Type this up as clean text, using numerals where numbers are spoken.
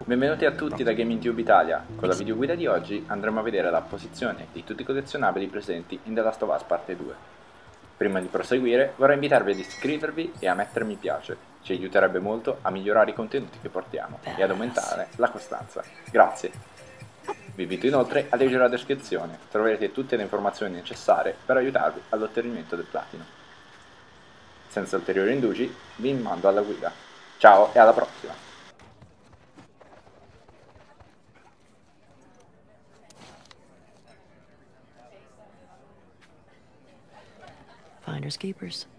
Benvenuti a tutti da GamingTube Italia. Con la videoguida di oggi andremo a vedere la posizione di tutti i collezionabili presenti in The Last of Us Parte 2. Prima di proseguire vorrei invitarvi ad iscrivervi e a mettere mi piace, ci aiuterebbe molto a migliorare i contenuti che portiamo e ad aumentare la costanza. Grazie! Vi invito inoltre a leggere la descrizione, troverete tutte le informazioni necessarie per aiutarvi all'ottenimento del platino. Senza ulteriori indugi, vi mando alla guida. Ciao e alla prossima! Finders keepers.